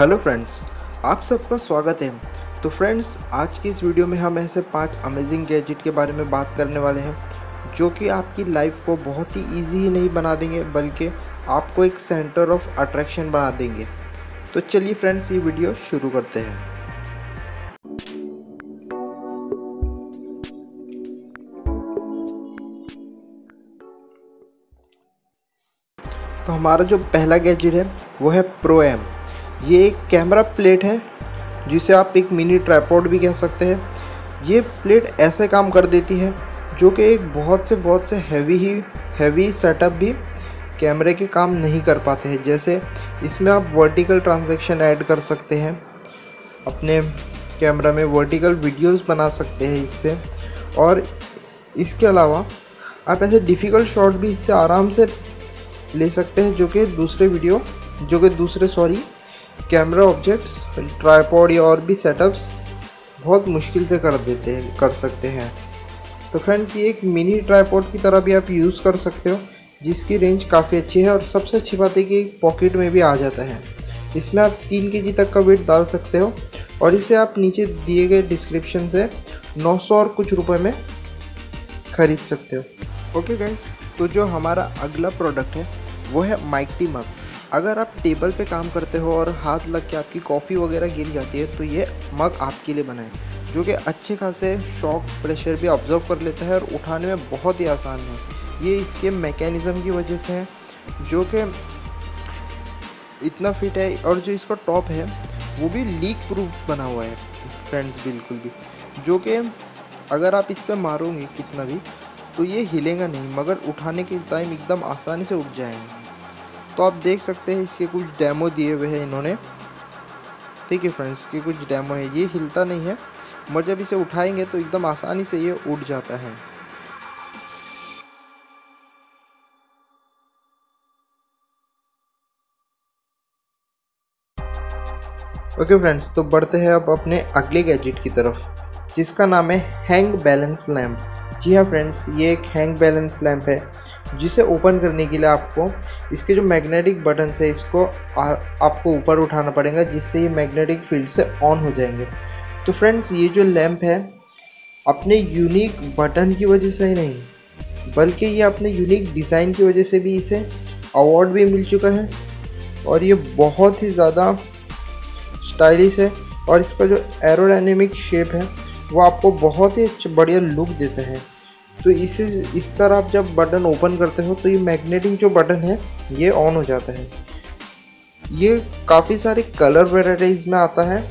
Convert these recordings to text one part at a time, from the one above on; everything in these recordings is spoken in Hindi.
हेलो फ्रेंड्स, आप सबका स्वागत है। तो फ्रेंड्स, आज की इस वीडियो में हम ऐसे 5 अमेजिंग गैजेट के बारे में बात करने वाले हैं जो कि आपकी लाइफ को बहुत ही इजी ही नहीं बना देंगे बल्कि आपको एक सेंटर ऑफ अट्रैक्शन बना देंगे। तो चलिए फ्रेंड्स, ये वीडियो शुरू करते हैं। तो हमारा जो पहला गैजेट है वो है प्रो एम। ये एक कैमरा प्लेट है जिसे आप एक मिनी ट्राइपॉड भी कह सकते हैं। ये प्लेट ऐसे काम कर देती है जो कि एक बहुत से हैवी सेटअप भी कैमरे के काम नहीं कर पाते हैं। जैसे इसमें आप वर्टिकल ट्रांजैक्शन ऐड कर सकते हैं, अपने कैमरा में वर्टिकल वीडियोस बना सकते हैं इससे, और इसके अलावा आप ऐसे डिफ़िकल्ट शॉट भी इससे आराम से ले सकते हैं जो कि दूसरे कैमरा ऑब्जेक्ट्स, ट्राइपॉड या और भी सेटअप्स बहुत मुश्किल से कर सकते हैं। तो फ्रेंड्स, ये एक मिनी ट्राइपॉड की तरह भी आप यूज़ कर सकते हो जिसकी रेंज काफ़ी अच्छी है, और सबसे अच्छी बात है कि पॉकेट में भी आ जाता है। इसमें आप 3 kg तक का वेट डाल सकते हो, और इसे आप नीचे दिए गए डिस्क्रिप्शन से 900 और कुछ रुपए में ख़रीद सकते हो। ओके गाइस, तो जो हमारा अगला प्रोडक्ट है वो है माइटी मग। अगर आप टेबल पे काम करते हो और हाथ लग के आपकी कॉफ़ी वगैरह गिर जाती है तो ये मग आपके लिए बना है, जो कि अच्छे खासे शॉक प्रेशर भी ऑब्जर्व कर लेता है और उठाने में बहुत ही आसान है। ये इसके मैकेनिज़्म की वजह से है जो कि इतना फिट है, और जो इसका टॉप है वो भी लीक प्रूफ बना हुआ है फ्रेंड्स, बिल्कुल भी, जो कि अगर आप इस पर मारोगे कितना भी तो ये हिलेगा नहीं, मगर उठाने के टाइम एकदम आसानी से उठ जाएंगे। तो आप देख सकते हैं इसके कुछ डेमो दिए हुए हैं इन्होंने। ठीक है फ्रेंड्स, इसके कुछ डेमो है। ये हिलता नहीं है, मगर जब इसे उठाएंगे तो एकदम आसानी से ये उठ जाता है। ओके फ्रेंड्स, तो बढ़ते हैं अब अपने अगले गैजेट की तरफ, जिसका नाम है हैंग बैलेंस लैम्प। जी हाँ फ्रेंड्स, ये एक हैंग बैलेंस लैम्प है जिसे ओपन करने के लिए आपको इसके जो मैग्नेटिक बटन है इसको आपको ऊपर उठाना पड़ेगा, जिससे ये मैग्नेटिक फील्ड से ऑन हो जाएंगे। तो फ्रेंड्स, ये जो लैम्प है अपने यूनिक बटन की वजह से ही नहीं बल्कि ये अपने यूनिक डिज़ाइन की वजह से भी इसे अवार्ड भी मिल चुका है, और ये बहुत ही ज़्यादा स्टाइलिश है, और इसका जो एरोडायनेमिक शेप है वो आपको बहुत ही बढ़िया लुक देता है। तो इसे इस तरह आप जब बटन ओपन करते हो तो ये मैग्नेटिक जो बटन है ये ऑन हो जाता है। ये काफ़ी सारे कलर वेराइटीज़ में आता है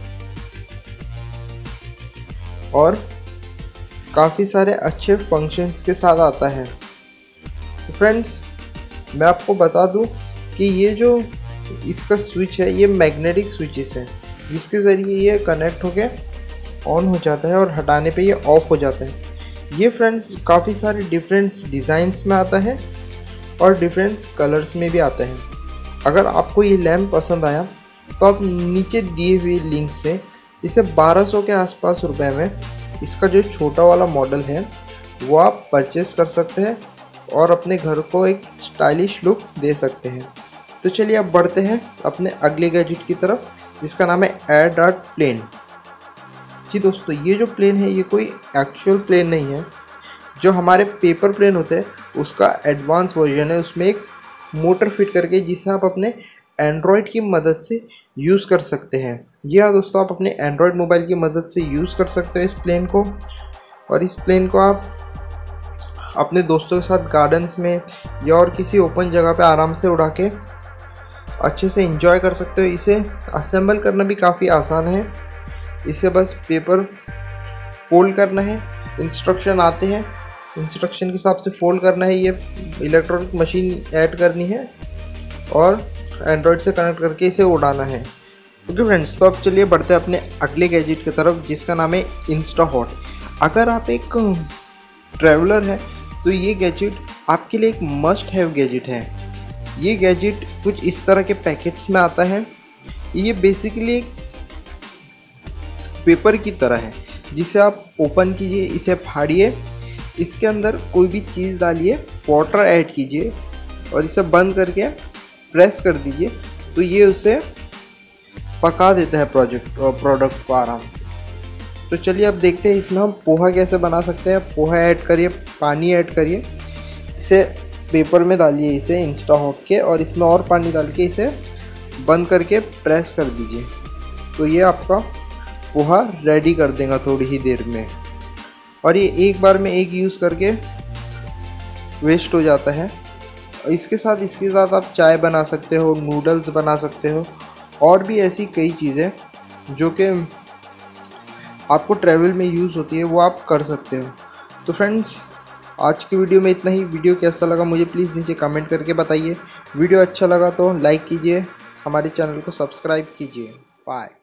और काफ़ी सारे अच्छे फंक्शंस के साथ आता है। तो फ्रेंड्स, मैं आपको बता दूं कि ये जो इसका स्विच है ये मैग्नेटिक स्विचेस है, जिसके ज़रिए ये कनेक्ट होके ऑन हो जाता है और हटाने पे ये ऑफ हो जाता है। ये फ्रेंड्स काफ़ी सारे डिफरेंट डिज़ाइंस में आता है और डिफरेंट कलर्स में भी आता है। अगर आपको ये लैम्प पसंद आया तो आप नीचे दिए हुए लिंक से इसे 1200 के आसपास रुपए में इसका जो छोटा वाला मॉडल है वो आप परचेस कर सकते हैं और अपने घर को एक स्टाइलिश लुक दे सकते हैं। तो चलिए अब बढ़ते हैं अपने अगले गैजेट की तरफ, जिसका नाम है एयर डार्ट प्लेन। जी दोस्तों, ये जो प्लेन है ये कोई एक्चुअल प्लेन नहीं है। जो हमारे पेपर प्लेन होते हैं उसका एडवांस वर्जन है। उसमें एक मोटर फिट करके जिसे आप अपने एंड्रॉयड की मदद से यूज़ कर सकते हैं। जी हाँ दोस्तों, आप अपने एंड्रॉयड मोबाइल की मदद से यूज़ कर सकते हो इस प्लेन को, और इस प्लेन को आप अपने दोस्तों के साथ गार्डन्स में या और किसी ओपन जगह पे आराम से उड़ा के अच्छे से एंजॉय कर सकते हो। इसे असेंबल करना भी काफ़ी आसान है। इसे बस पेपर फोल्ड करना है, इंस्ट्रक्शन आते हैं, इंस्ट्रक्शन के हिसाब से फोल्ड करना है। ये इलेक्ट्रॉनिक मशीन ऐड करनी है और एंड्रॉयड से कनेक्ट करके इसे उड़ाना है। ओके फ्रेंड्स, तो अब चलिए बढ़ते हैं अपने अगले गैजेट की तरफ, जिसका नाम है इंस्टा हॉट। अगर आप एक ट्रैवलर है तो ये गैजेट आपके लिए एक मस्ट हैव गैजेट है। ये गैजेट कुछ इस तरह के पैकेट्स में आता है। ये बेसिकली पेपर की तरह है, जिसे आप ओपन कीजिए, इसे फाड़िए, इसके अंदर कोई भी चीज़ डालिए, वाटर ऐड कीजिए और इसे बंद करके प्रेस कर दीजिए, तो ये उसे पका देता है प्रोडक्ट को आराम से। तो चलिए अब देखते हैं इसमें हम पोहा कैसे बना सकते हैं। पोहा ऐड करिए, पानी ऐड करिए, इसे पेपर में डालिए इसे इंस्टा हॉट के, और इसमें और पानी डाल के इसे बंद करके प्रेस कर दीजिए। तो ये आपका पोहा रेडी कर देगा थोड़ी ही देर में। और ये एक बार में एक यूज़ करके वेस्ट हो जाता है। इसके साथ आप चाय बना सकते हो, नूडल्स बना सकते हो, और भी ऐसी कई चीज़ें जो कि आपको ट्रैवल में यूज़ होती है वो आप कर सकते हो। तो फ्रेंड्स, आज की वीडियो में इतना ही। वीडियो कैसा लगा मुझे प्लीज़ नीचे कमेंट करके बताइए। वीडियो अच्छा लगा तो लाइक कीजिए, हमारे चैनल को सब्सक्राइब कीजिए। बाय।